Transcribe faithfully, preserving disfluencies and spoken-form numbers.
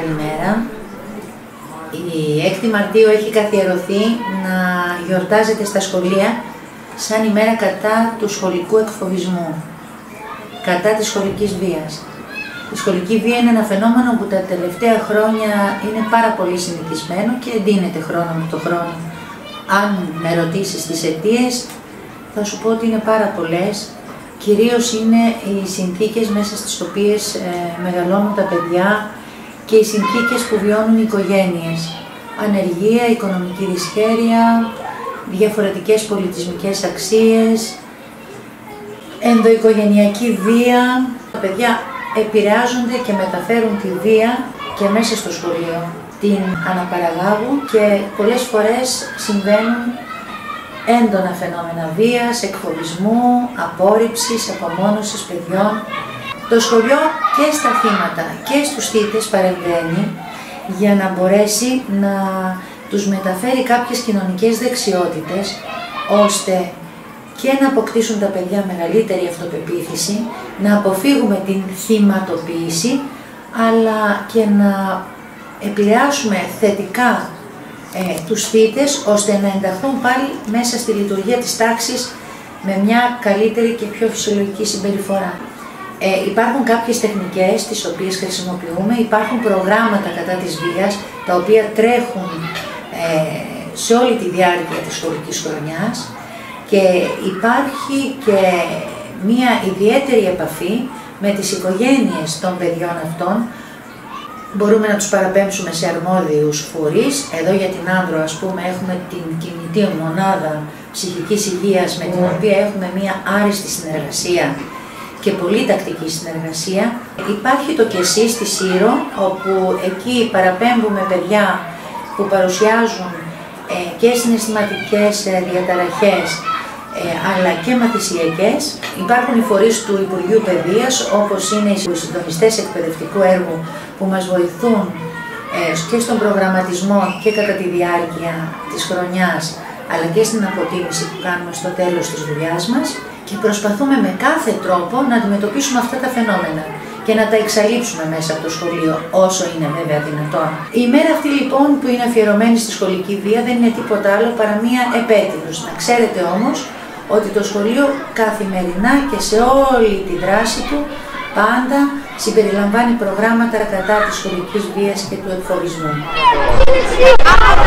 Καλημέρα. Η έκτη Μαρτίου έχει καθιερωθεί να γιορτάζεται στα σχολεία σαν ημέρα κατά του σχολικού εκφοβισμού, κατά της σχολικής βίας. Η σχολική βία είναι ένα φαινόμενο που τα τελευταία χρόνια είναι πάρα πολύ συνηθισμένο και εντείνεται χρόνο με το χρόνο. Αν με ρωτήσεις τις αιτίες, θα σου πω ότι είναι πάρα πολλές. Κυρίως είναι οι συνθήκες μέσα στις οποίες ε, μεγαλώνουν τα παιδιά και οι συνθήκες που βιώνουν οι οικογένειες. Ανεργία, οικονομική δυσχέρεια, διαφορετικές πολιτισμικές αξίες, ενδοοικογενειακή βία. Τα παιδιά επηρεάζονται και μεταφέρουν τη βία και μέσα στο σχολείο. Την αναπαραγάγουν και πολλές φορές συμβαίνουν έντονα φαινόμενα βίας, εκφοβισμού, απόρριψης, απομόνωσης παιδιών. Το σχολείο και στα θύματα και στους θύτες παρεμβαίνει για να μπορέσει να τους μεταφέρει κάποιες κοινωνικές δεξιότητες, ώστε και να αποκτήσουν τα παιδιά μεγαλύτερη αυτοπεποίθηση, να αποφύγουμε την θυματοποίηση, αλλά και να επηρεάσουμε θετικά ε, τους θύτες, ώστε να ενταχθούν πάλι μέσα στη λειτουργία της τάξης με μια καλύτερη και πιο φυσιολογική συμπεριφορά. Ε, υπάρχουν κάποιες τεχνικές τις οποίες χρησιμοποιούμε, υπάρχουν προγράμματα κατά της βίας, τα οποία τρέχουν ε, σε όλη τη διάρκεια της σχολικής χρονιάς και υπάρχει και μία ιδιαίτερη επαφή με τις οικογένειες των παιδιών αυτών. Μπορούμε να τους παραπέμψουμε σε αρμόδιους φορείς. Εδώ για την Άνδρο, ας πούμε, έχουμε την κινητή μονάδα ψυχικής υγείας, με την οποία έχουμε μία άριστη συνεργασία και πολύ τακτική συνεργασία. Υπάρχει το ΚΕΣΥ στη Σύρο, όπου εκεί παραπέμπουμε παιδιά που παρουσιάζουν ε, και συναισθηματικές ε, διαταραχές, ε, αλλά και μαθησιακές. Υπάρχουν οι φορείς του Υπουργείου Παιδείας, όπως είναι οι συντονιστές εκπαιδευτικού έργου, που μας βοηθούν ε, και στον προγραμματισμό και κατά τη διάρκεια της χρονιάς, αλλά και στην αποτίμηση που κάνουμε στο τέλος της δουλειάς μας, και προσπαθούμε με κάθε τρόπο να αντιμετωπίσουμε αυτά τα φαινόμενα και να τα εξαλείψουμε μέσα από το σχολείο, όσο είναι βέβαια δυνατόν. Η ημέρα αυτή λοιπόν που είναι αφιερωμένη στη σχολική βία δεν είναι τίποτα άλλο παρά μία επέτειος. Να ξέρετε όμως ότι το σχολείο καθημερινά και σε όλη τη δράση του πάντα συμπεριλαμβάνει προγράμματα κατά της σχολικής βίας και του εκφοβισμού.